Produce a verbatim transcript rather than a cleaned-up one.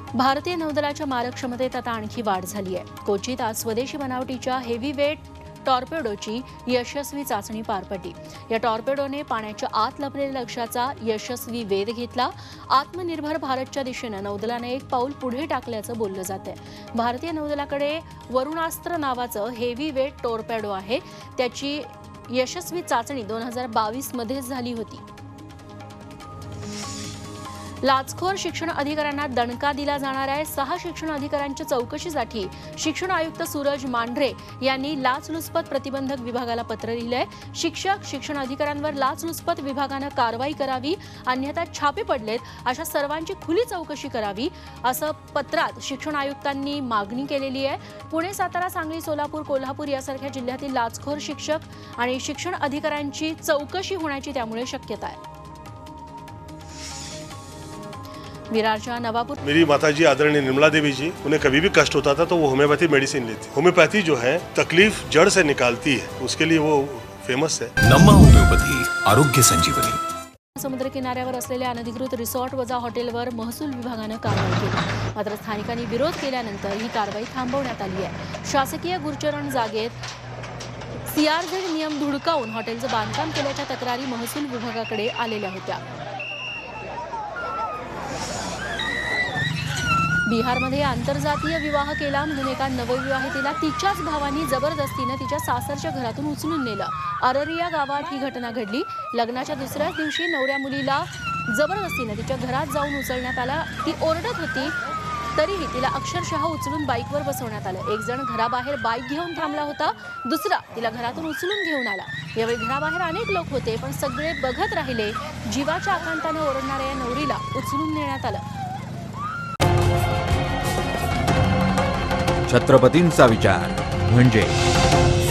भारतीय नौदलाच्या मारक क्षमतेत आता आणखी वाढ झाली आहे। कोचीत आज स्वदेशी बनावटीच्या हेवी वेट टॉर्पेडोची यशस्वी चाचणी पार पडली। या टॉर्पेडोने पाण्याच्या आत लपलेल्या लक्ष्याचा यशस्वी वेध घेतला। आत्मनिर्भर भारतच्या दिशेने नौदलाने एक पाऊल पुढे टाकल्याचं बोललं जातंय। भारतीय नौदलाकडे वरुणास्त्र नावाचं हेवी वेट टॉर्पेडो आहे। त्याची यशस्वी चाचणी दोन हजार बावीस मध्ये झाली होती। लाचखोर शिक्षण अधिकाऱ्यांना दणका दिला जाणार आहे। सहा शिक्षण अधिकाऱ्यांच्या चौकशीसाठी शिक्षण आयुक्त सूरज मांढरे यांनी लाचलुचपत प्रतिबंधक विभागाला पत्र लिहिलंय। शिक्षक शिक्षण अधिकाऱ्यांवर लाचलुचपत विभागानं कारवाई करावी, अन्यथा छापे पडलेत अशा सर्वांची खुली चौकशी करावी असं पत्रात शिक्षण आयुक्तांनी मागणी केलेली आहे। पुणे, सातारा, सांगली, सोलापूर, कोल्हापूर यासारख्या जिल्ह्यातील लाचखोर शिक्षक आणि शिक्षण अधिकाऱ्यांची चौकशी होण्याची त्यामुळे शक्यता आहे। विरारच्या नवापुर मेरी माताजी आदरणीय निर्मला देवी जी, उन्हें कभी भी कष्ट होता था तो वो होम्योपैथी मेडिसिन लेती। होम्योपैथी जो है तकलीफ जड़ से निकालती है, उसके लिए वो फेमस है। नम्मा होम्योपॅथी, आरोग्य संजीवनी। समुद्र किनाऱ्यावर असलेल्या अनधिकृत रिसॉर्ट वजा हॉटेलवर महसूल विभागानं कारवाई केली। मात्र स्थानिकांनी विरोध केल्यानंतर ही कारवाई थांबवण्यात आली आहे। शासकीय गुरचरण जागेत सीआरझेड नियम धुडकावून हॉटेलचं बांधकाम केल्याच्या तक्रारी महसूल विभागाकडे आलेल्या होत्या। बिहारमध्ये आंतरजातीय विवाह केला म्हणून एका नवविवाहितेला तिच्याच भावांनी जबरदस्तीने तिच्या सासरच्या घरातून उचलून नेलं। अररिया गावात ही घटना घडली। लग्नाच्या दुसऱ्याच दिवशी नवऱ्या मुलीला जबरदस्तीने तिच्या घरात जाऊन उचलण्यात आला। ती ओरडत होती, तरीही तिला अक्षरशः उचलून बाईकवर बसवण्यात आलं। एक जण घराबाहेर बाईक घेऊन थांबला होता, दुसरा तिला घरातून उचलून घेऊन आला। यावेळी घराबाहेर अनेक लोक होते, पण सगळे बघत राहिले। जीवाच्या आकांताने ओरडणाऱ्या या नवरीला उचलून नेण्यात आलं। छत्रपतींचा विचार म्हणजे